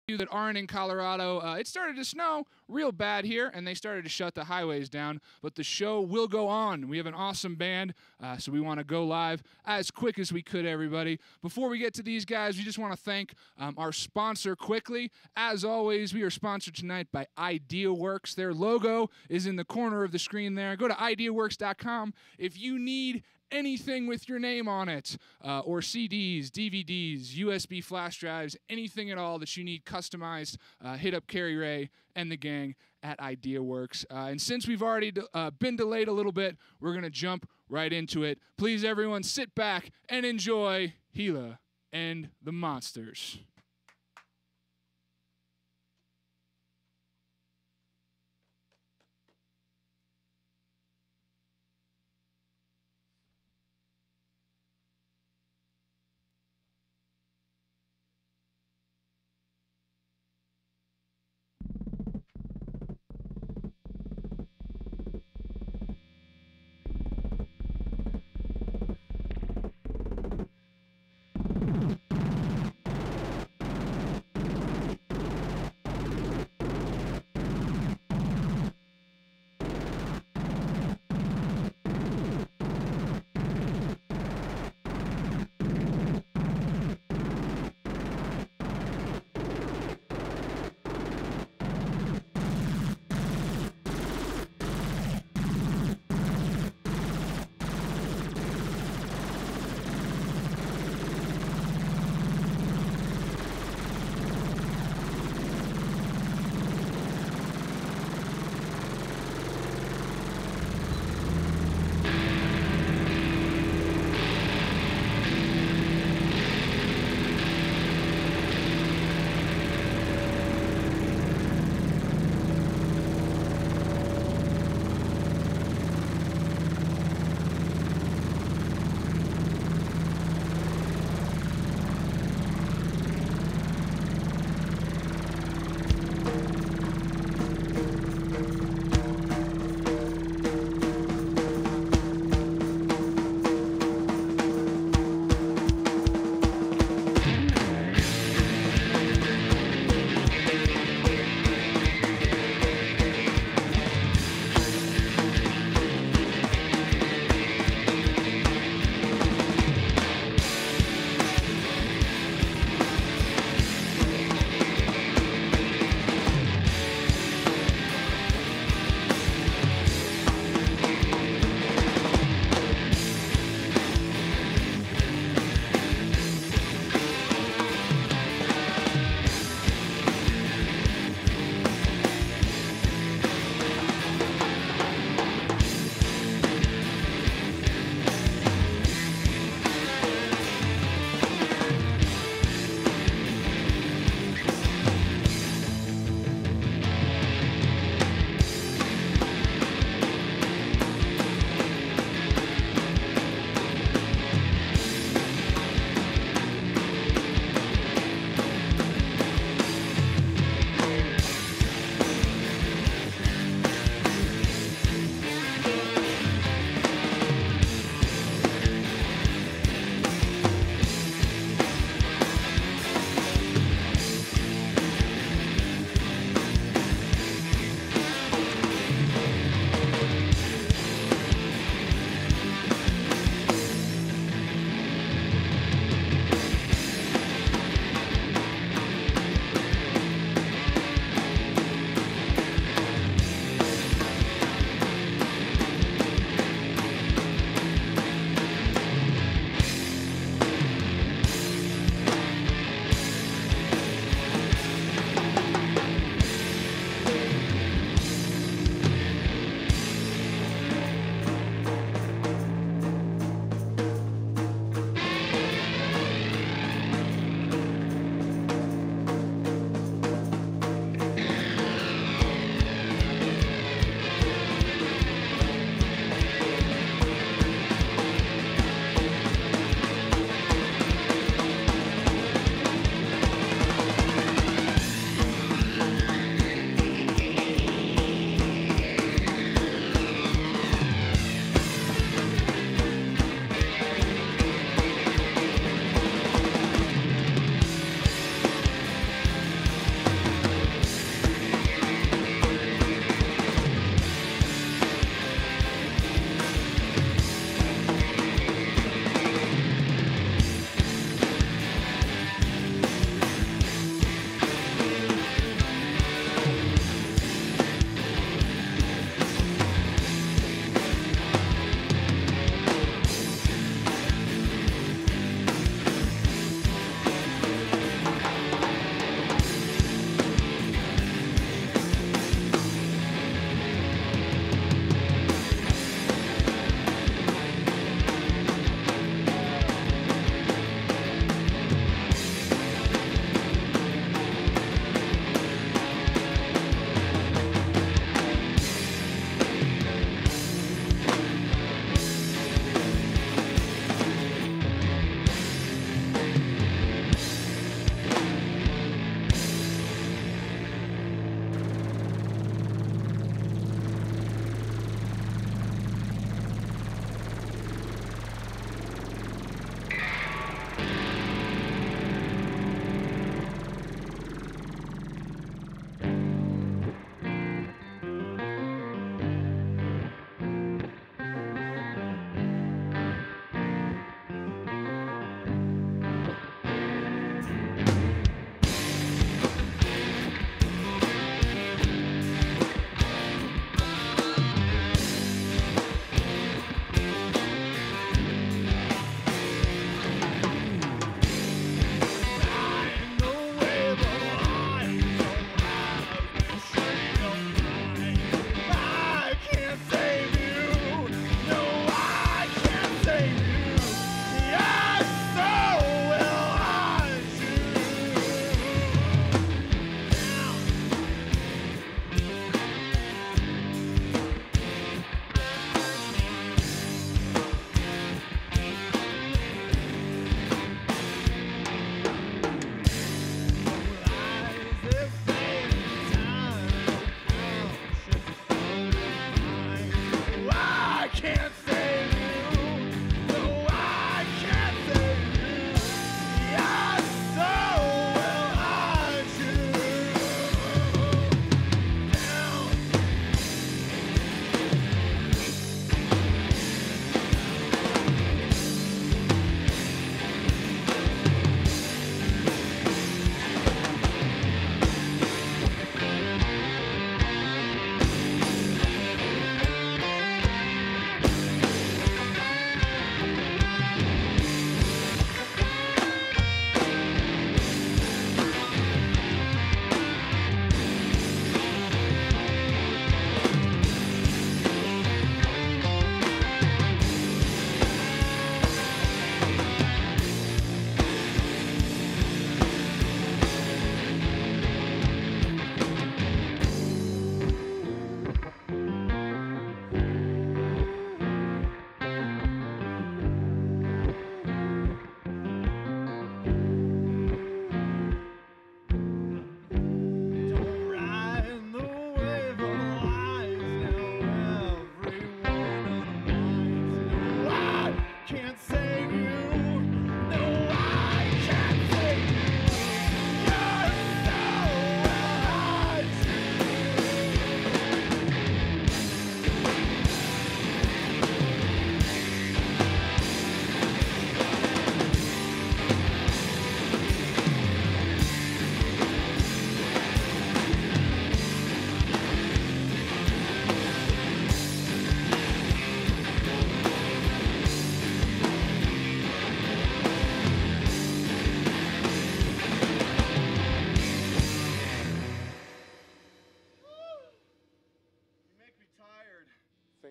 you that aren't in Colorado, it started to snow real bad here, and they started to shut the highways down. But the show will go on. We have an awesome band, so we want to go live as quick as we could, everybody. Before we get to these guys, we just want to thank our sponsor quickly. As always, we are sponsored tonight by IdeaWorks. Their logo is in the corner of the screen there. Go to ideaworks.com if you need anything with your name on it, or CDs, DVDs, USB flash drives, anything at all that you need customized, hit up Carrie Ray and the gang at IdeaWorks. And since we've already been delayed a little bit, we're going to jump right into it. Please, everyone, sit back and enjoy Gila and the Monsters.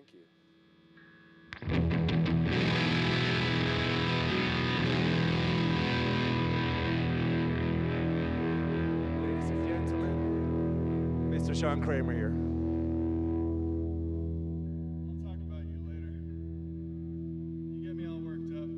Thank you. Ladies and gentlemen, Mr. Sean Kramer here. I'll talk about you later. You get me all worked up.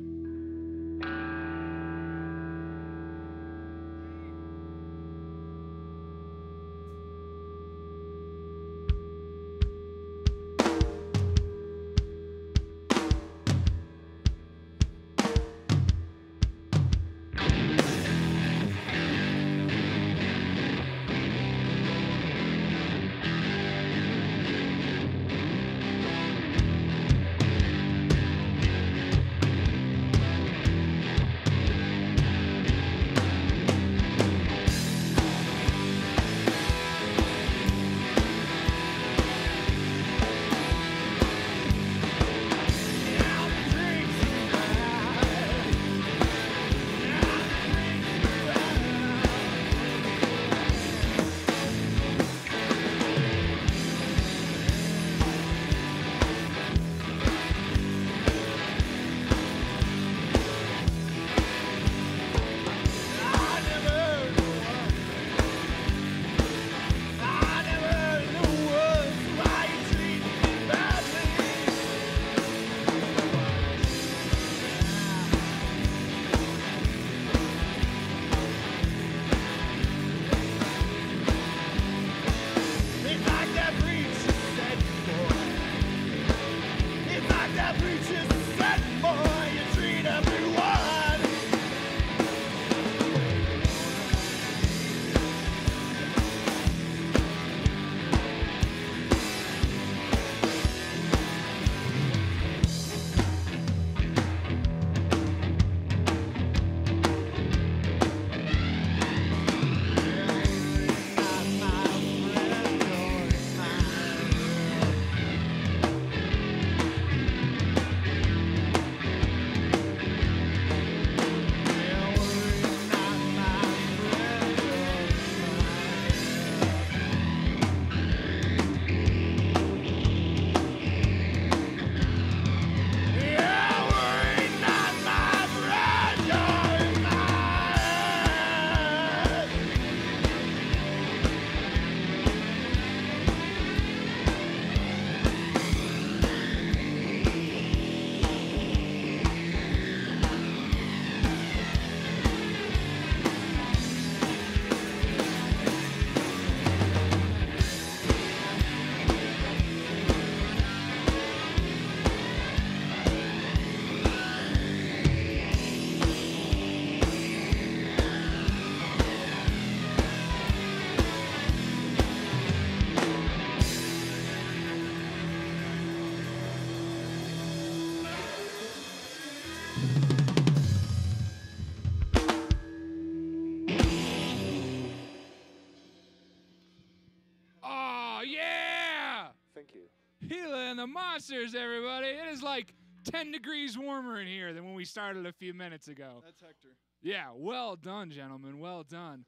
Oh, yeah! Thank you. Gila and the Monsters, everybody. It is like 10 degrees warmer in here than when we started a few minutes ago. That's Hector. Yeah, well done, gentlemen. Well done.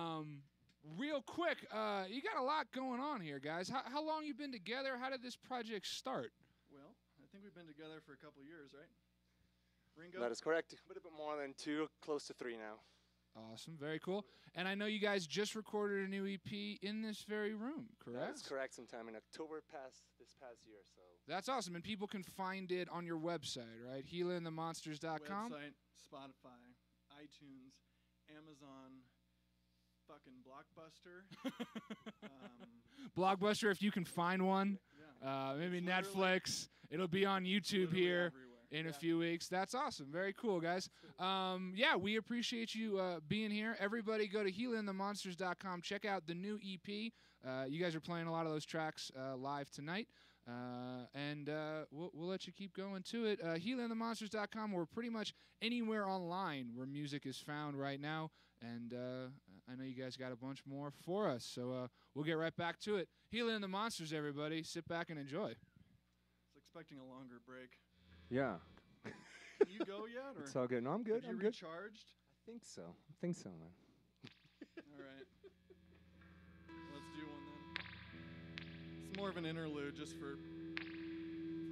Real quick, you got a lot going on here, guys. How long you been together? How did this project start? Well, I think we've been together for a couple years, right? Ringo? That is correct. A little bit more than 2, close to 3 now. Awesome, very cool. And I know you guys just recorded a new EP in this very room, correct? That's correct. Sometime in October this past year. So That's awesome, and people can find it on your website, right? HealingTheMonsters.com. Website, Spotify, iTunes, Amazon, fucking Blockbuster. Blockbuster, if you can find one. Yeah. Maybe It's literally- Netflix. It'll be on YouTube literally here everywhere. in a Yeah. few weeks. That's awesome. Very cool, guys. Yeah, we appreciate you being here. Everybody go to HealingTheMonsters.com. Check out the new EP. You guys are playing a lot of those tracks live tonight. And we'll let you keep going to it. HealingTheMonsters.com. We're pretty much anywhere online where music is found right now. And I know you guys got a bunch more for us. So we'll get right back to it. Healing the Monsters, everybody. Sit back and enjoy. I was expecting a longer break. yeah, Can you go yet? Or it's all good. No, I'm good. have you I'm good. recharged? I think so, man. All right. Let's do one then. It's more of an interlude just for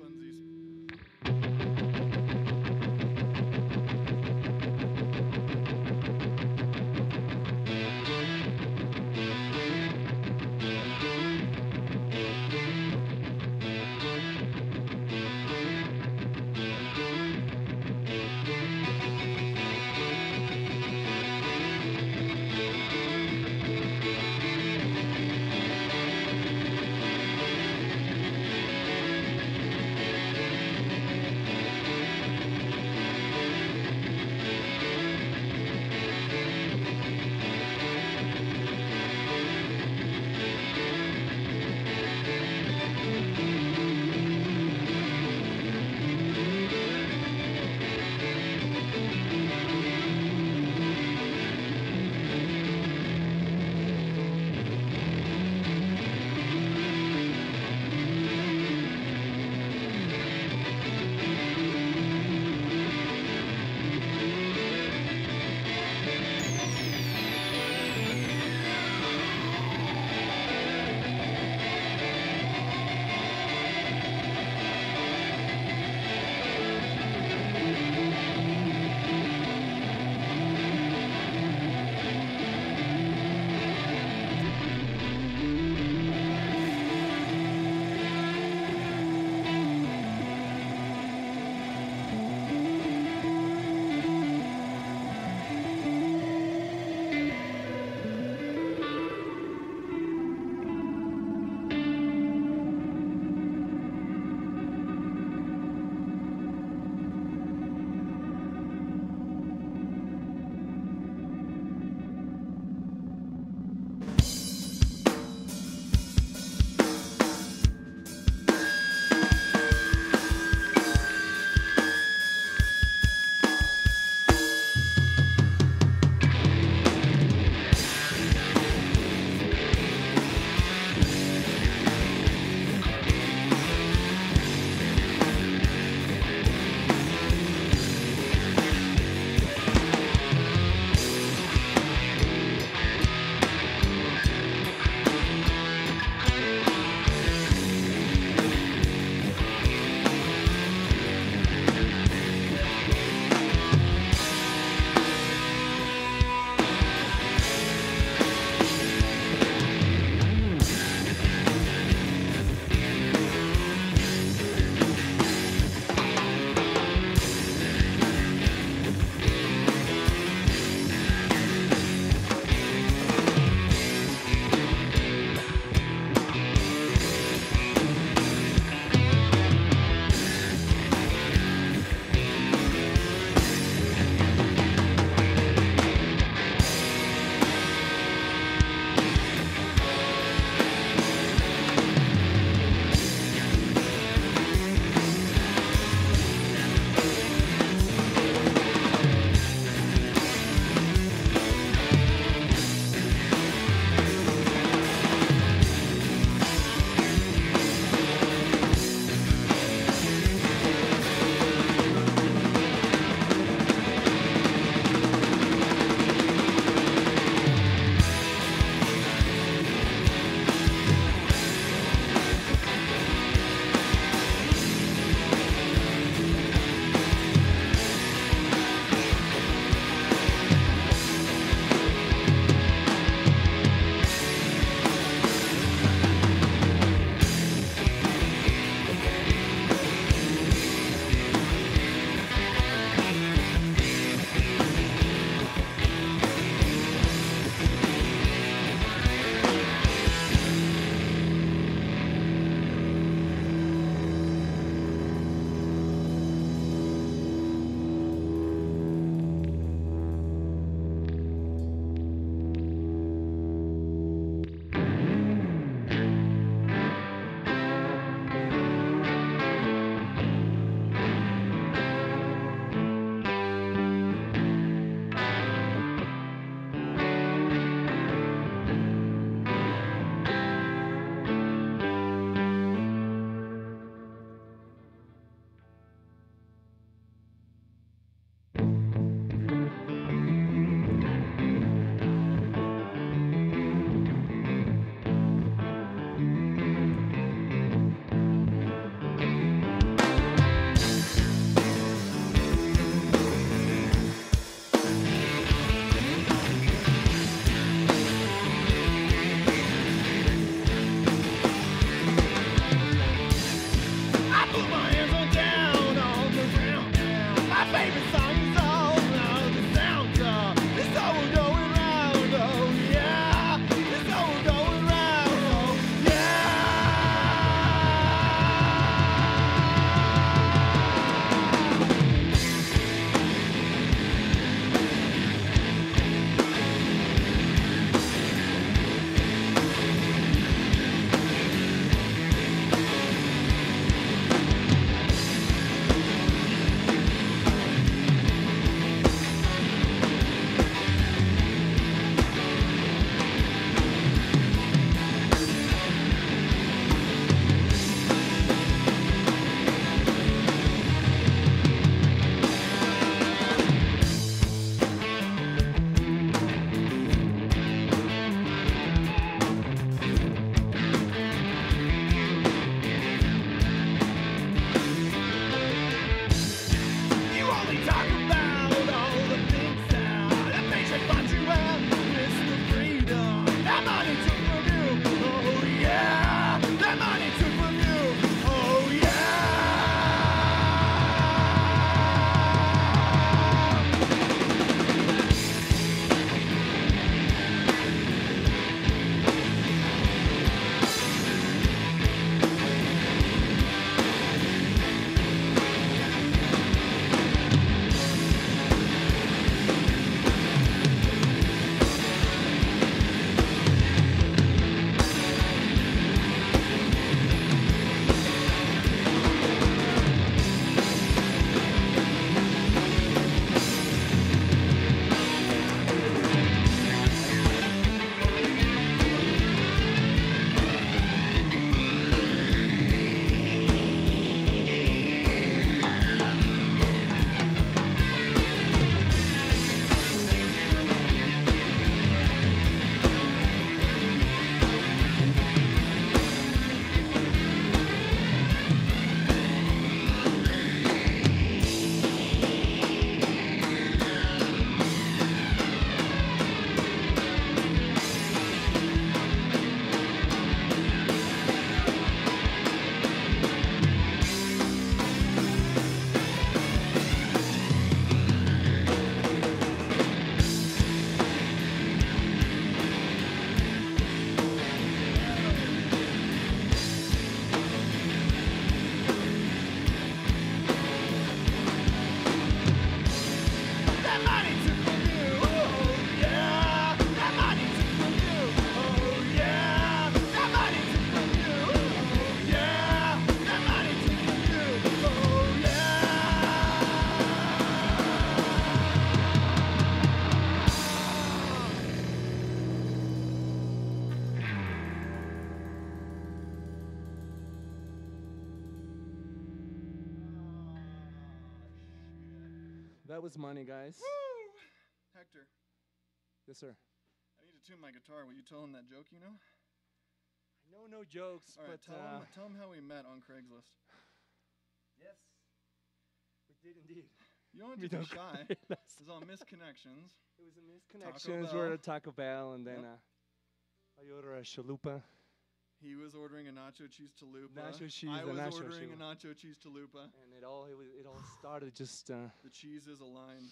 that was money, guys. Woo! Hector, Yes, sir. I need to tune my guitar. Will you tell him that joke you know? I know no jokes, All right, but tell him how we met on Craigslist. yes, we did indeed. You don't We have to be don't shy. cry. It was on Misconnections. It was a misconnections. We're at Taco Bell, and then Yep. I ordered a chalupa. He was ordering a nacho cheese chalupa. Nacho cheese, I a was nacho ordering a chalupa. nacho cheese chalupa. And it all started just The cheeses aligned.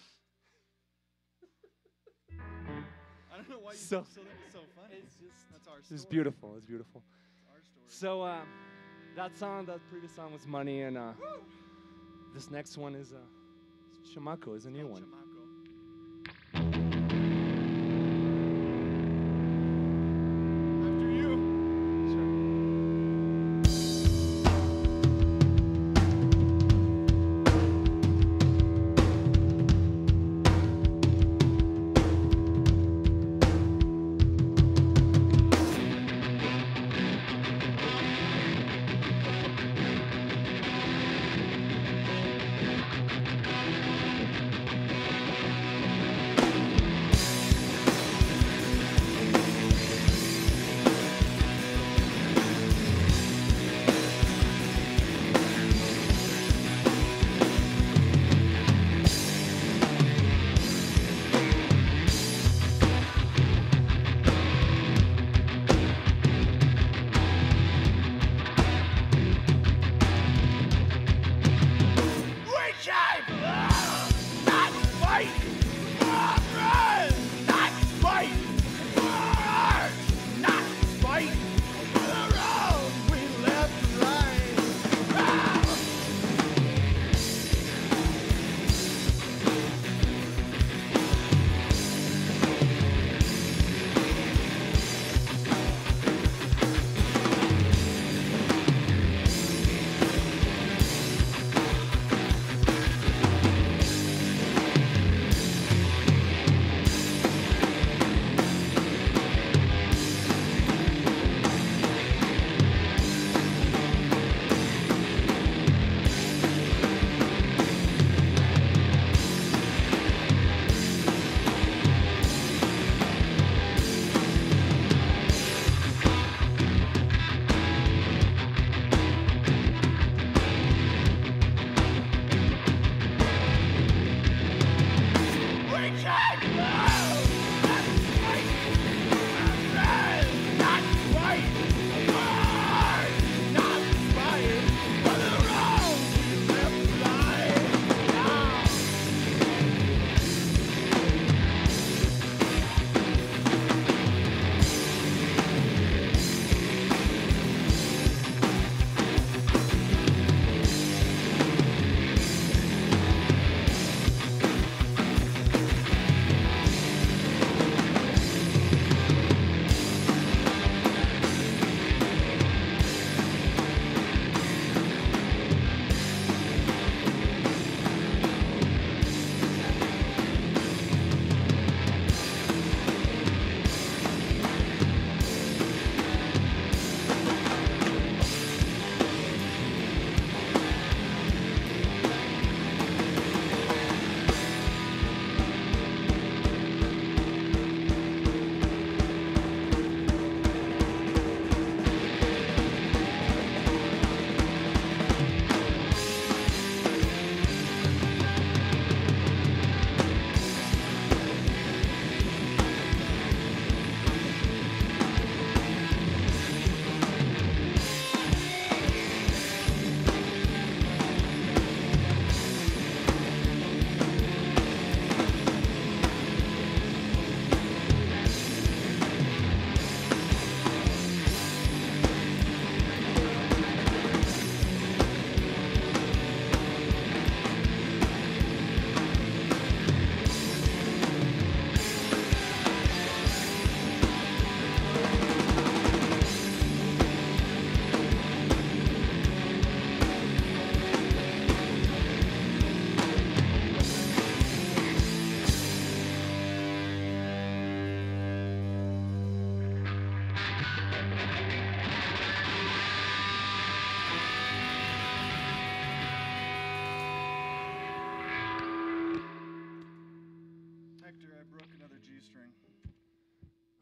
I don't know why you So- so that was so funny. it's just That's our story. it's beautiful. It's beautiful. It's our story. So that previous song was Money, and this next one is Chamaco, is a new one. Chamaco. After you. Sure.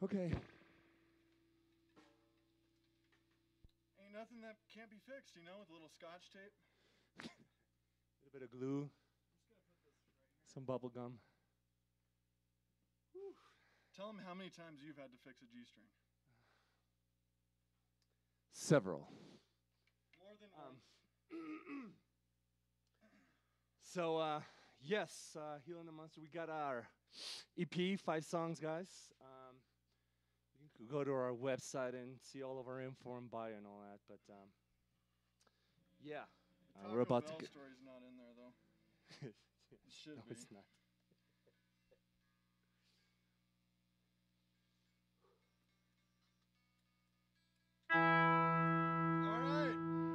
Okay. Ain't nothing that can't be fixed, you know, with a little scotch tape. A little bit of glue. Some bubble gum. Tell them how many times you've had to fix a G-string. Several. More than once. So, yes, Healing the Monster. We got our EP, 5 songs, guys. You can go to our website and see all of our info and bio and all that. But, yeah. We're about to Taco Bell get... story's not in there, though. It should No, be. it's not. All right.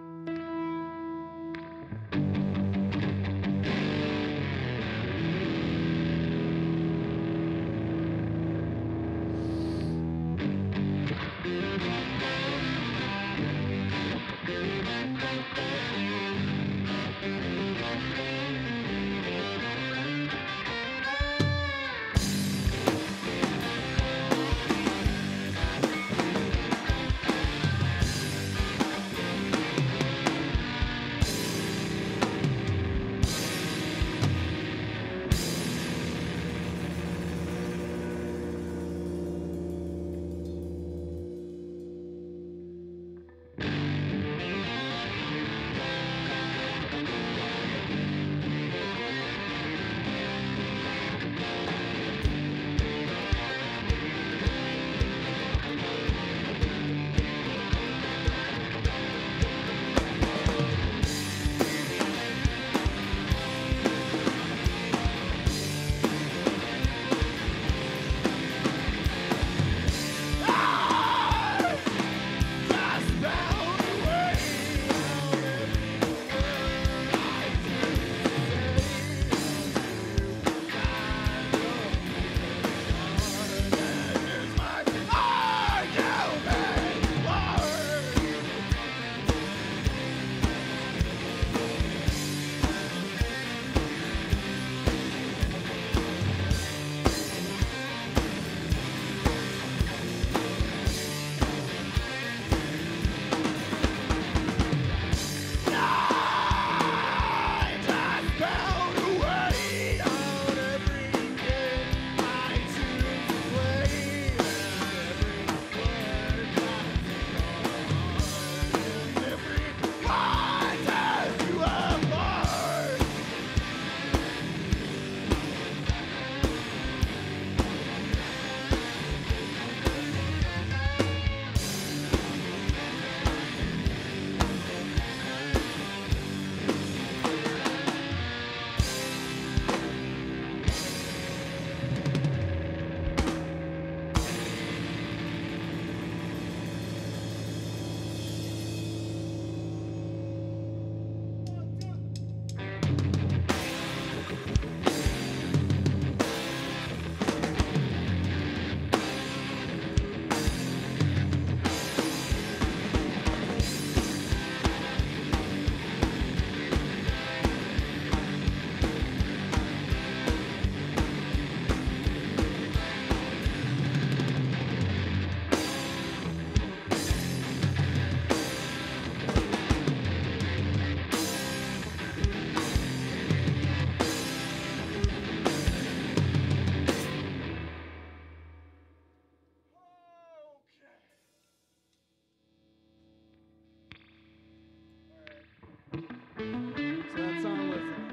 So that song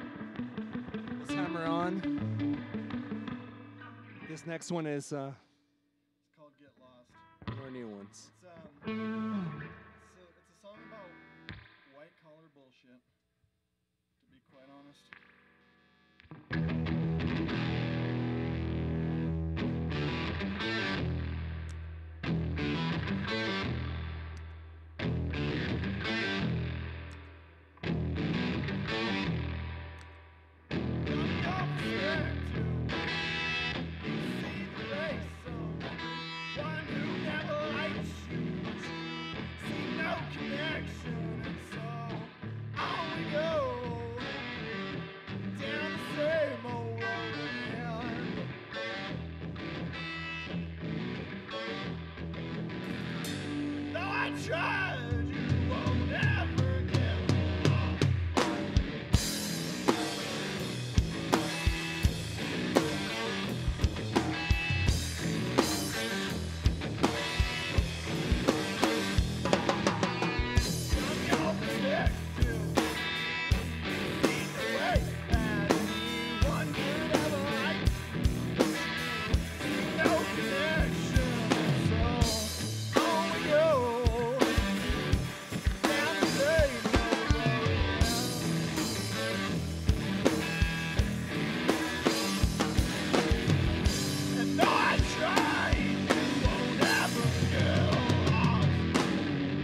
was Hammer On. This next one is It's called Get Lost. more new ones. It's a song about white collar bullshit, to be quite honest. Connection, and so on we go. tried, you won't ever give up. I'm your victim. See the way anyone could ever like. No connection, so on we go. Down the same road. And though I try, you won't ever give up.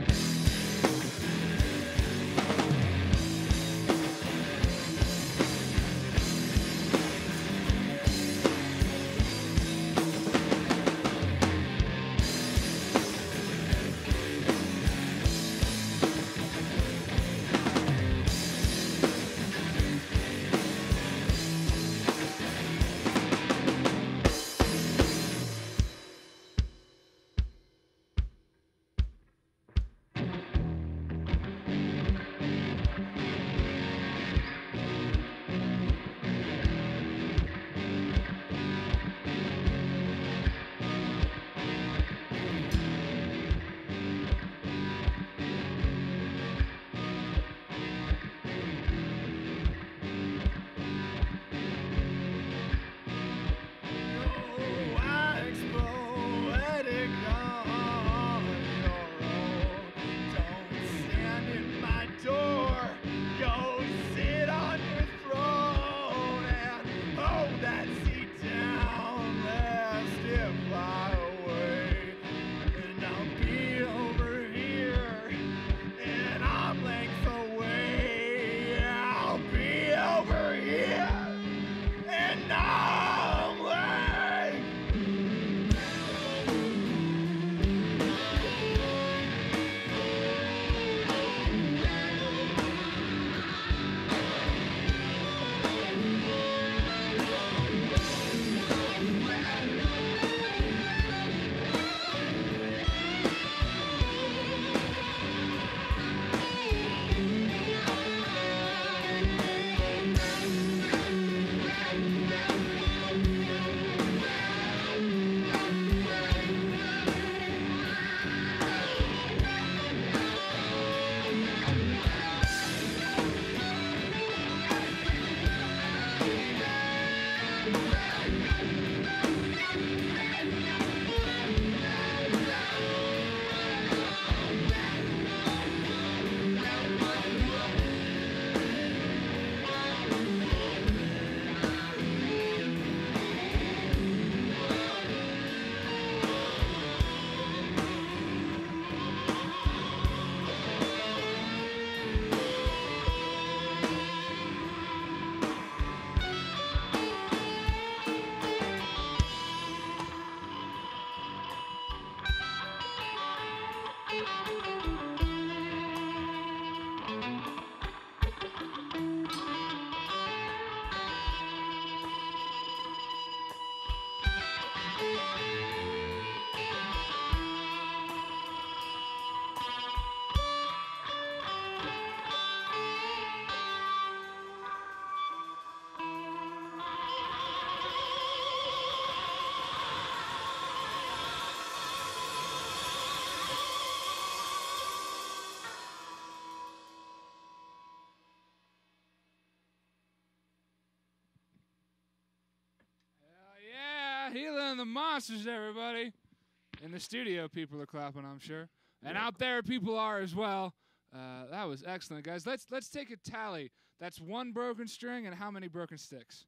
Wax poetic on your own. Don't stand in my door. Go sit on your throne and hold that seat down. Lest if I wait, and I'll be over here, and I'm lengths away. I'll be over here. And I'm like Healing the Monsters, everybody. In the studio, people are clapping, I'm sure. And out there, people are as well. That was excellent, guys. Let's take a tally. That's one broken string, and how many broken sticks?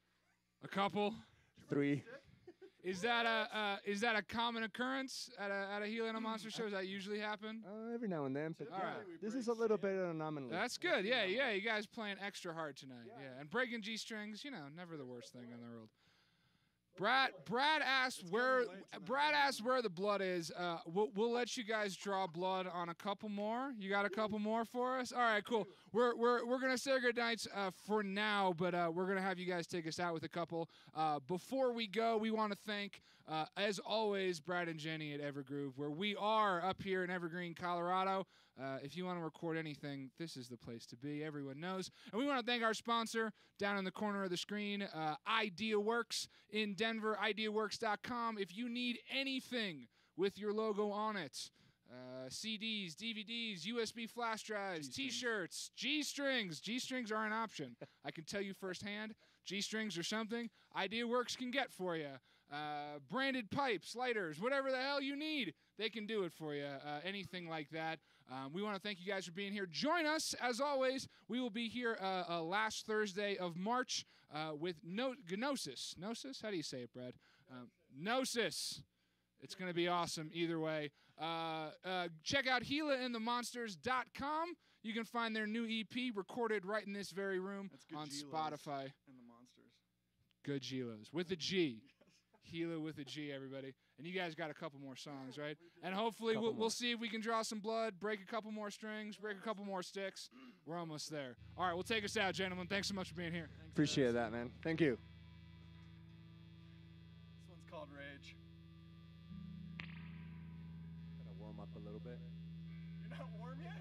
A couple. 3. Is that a common occurrence at a Healing the Monster show? Does that usually happen? Every now and then. But All right. This is a little bit of an anomaly. That's good. Yeah. You guys playing extra hard tonight. Yeah. And breaking G strings, never the worst thing in the world. Brad asked where the blood is. We'll let you guys draw blood on a couple more. You got a couple more for us? All right, cool. We're gonna say good nights for now, but we're gonna have you guys take us out with a couple. Before we go, we want to thank As always, Brad and Jenny at Evergroove, where we are up here in Evergreen, Colorado. If you want to record anything, this is the place to be. Everyone knows. And we want to thank our sponsor down in the corner of the screen, IdeaWorks in Denver, IdeaWorks.com. If you need anything with your logo on it, CDs, DVDs, USB flash drives, T-shirts, G-strings. G-strings are an option. I can tell you firsthand, G-strings are something IdeaWorks can get for you. Branded pipes, lighters, whatever the hell you need, they can do it for you. Anything like that. We want to thank you guys for being here. Join us, as always. We will be here last Thursday of March with Gnosis. Gnosis? How do you say it, Brad? Gnosis. It's going to be awesome either way. Check out GilaandTheMonsters.com. You can find their new EP recorded right in this very room on Spotify. And the Monsters. Good Gilas. With a G. Gila with a G, everybody. And you guys got a couple more songs, right? And hopefully we'll see if we can draw some blood, break a couple more strings, break a couple more sticks. We're almost there. All right, we'll take us out, gentlemen. Thanks so much for being here. Appreciate that, man. Thank you. This one's called Rage. Gotta warm up a little bit. You're not warm yet?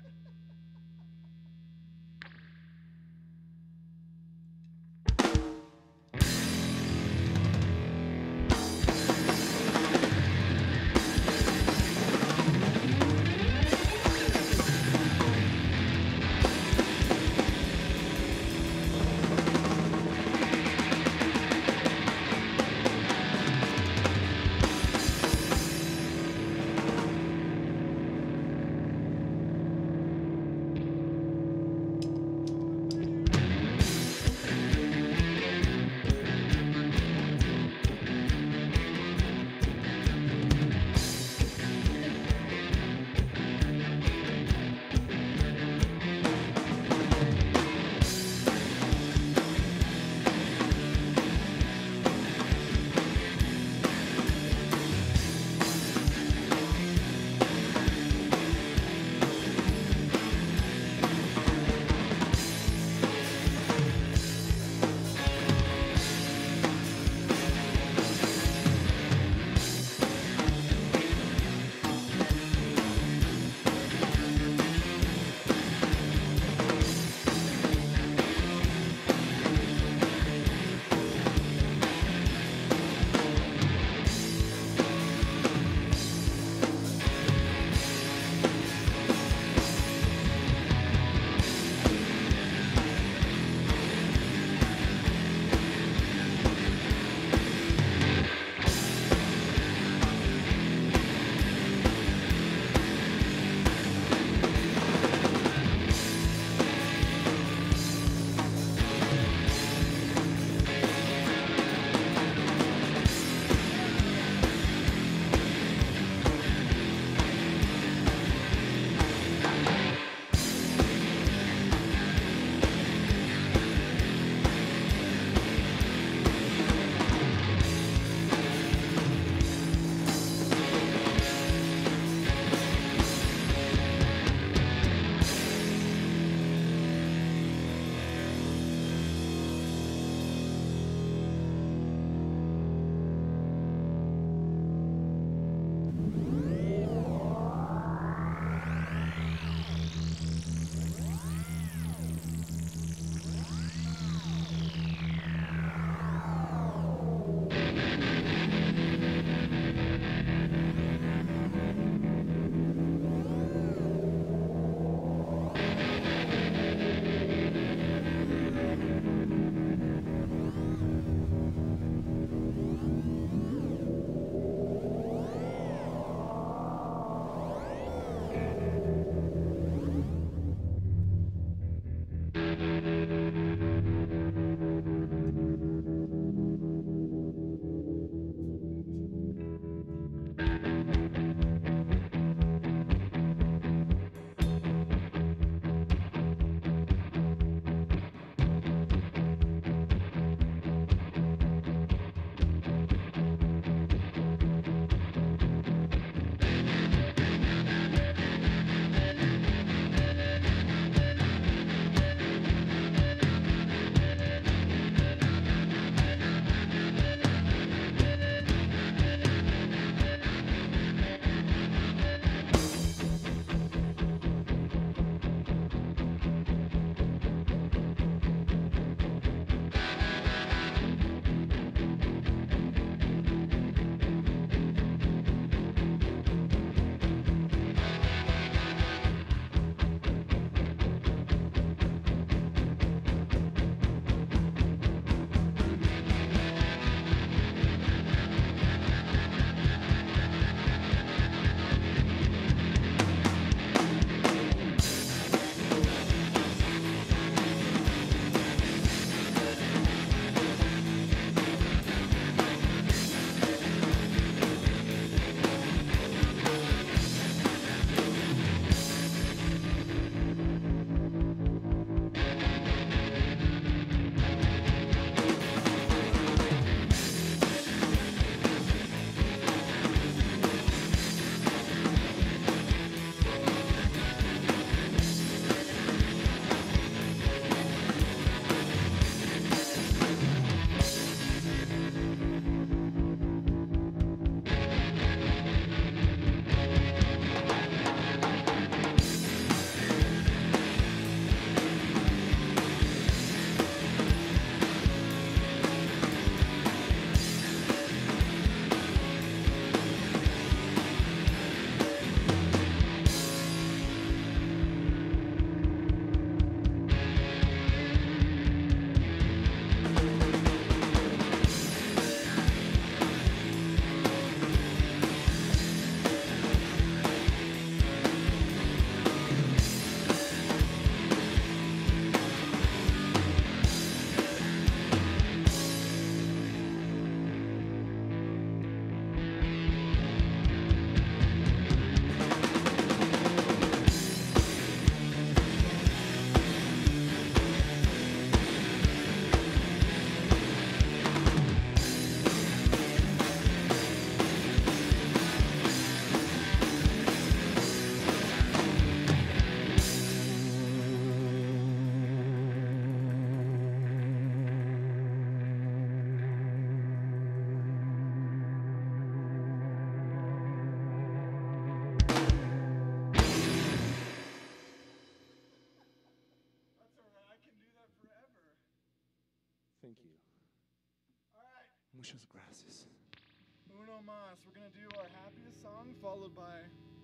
Thank you. All right. Muchas gracias. Uno mas. We're going to do our happiest song, followed by.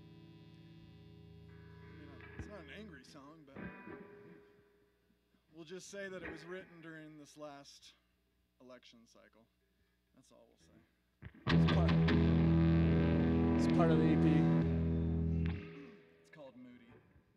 It's not an angry song, but we'll just say that it was written during this last election cycle. That's all we'll say. It's part of the EP. It's called Moody.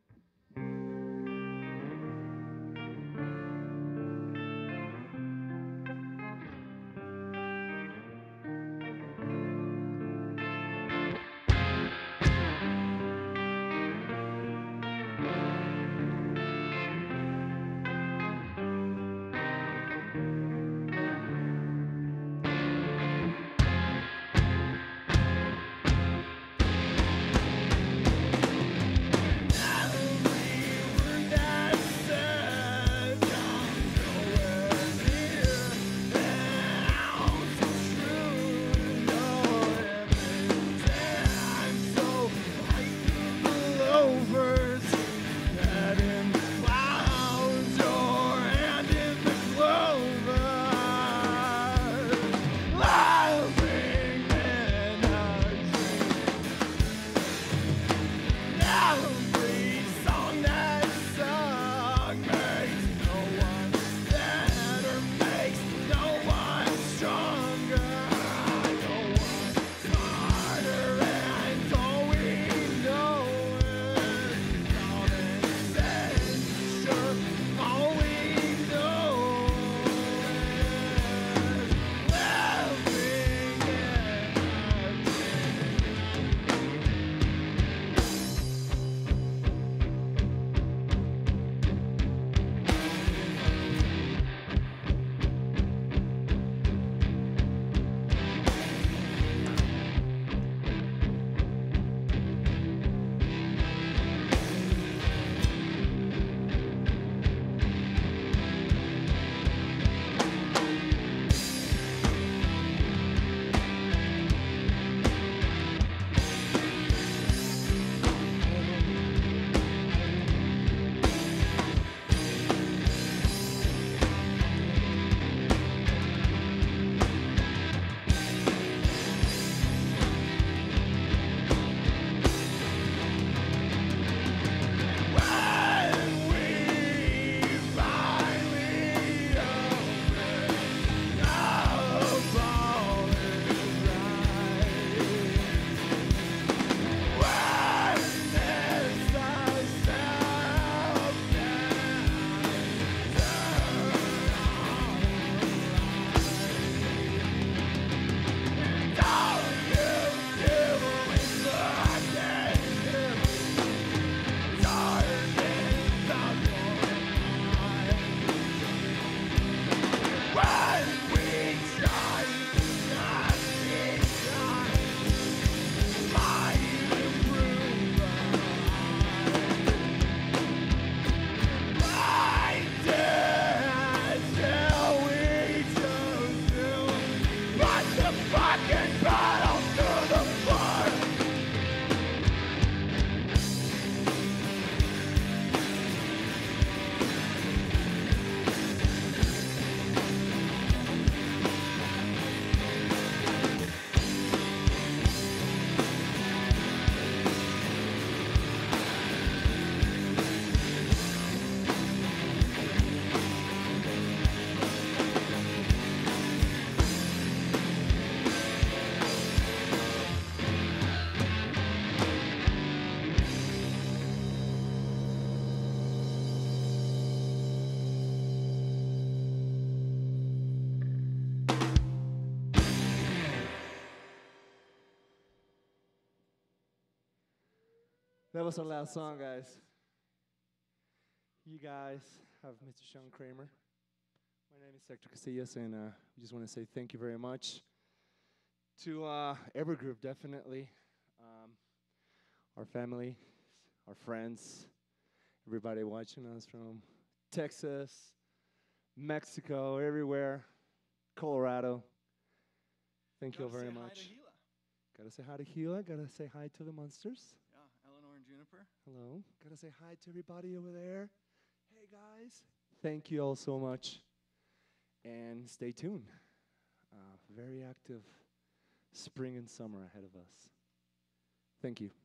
That was our last song, guys. You guys have Mr. Sean Kramer. My name is Hector Casillas, and we just want to say thank you very much to Evergroup, definitely. Our family, our friends, everybody watching us from Texas, Mexico, everywhere, Colorado. Thank you all very much. Gotta say hi to Gila. Gotta say hi to the Monsters. Yeah, Eleanor and Juniper. Hello. Gotta say hi to everybody over there. Hey, guys. Thank you all so much. And stay tuned. Very active spring and summer ahead of us. Thank you.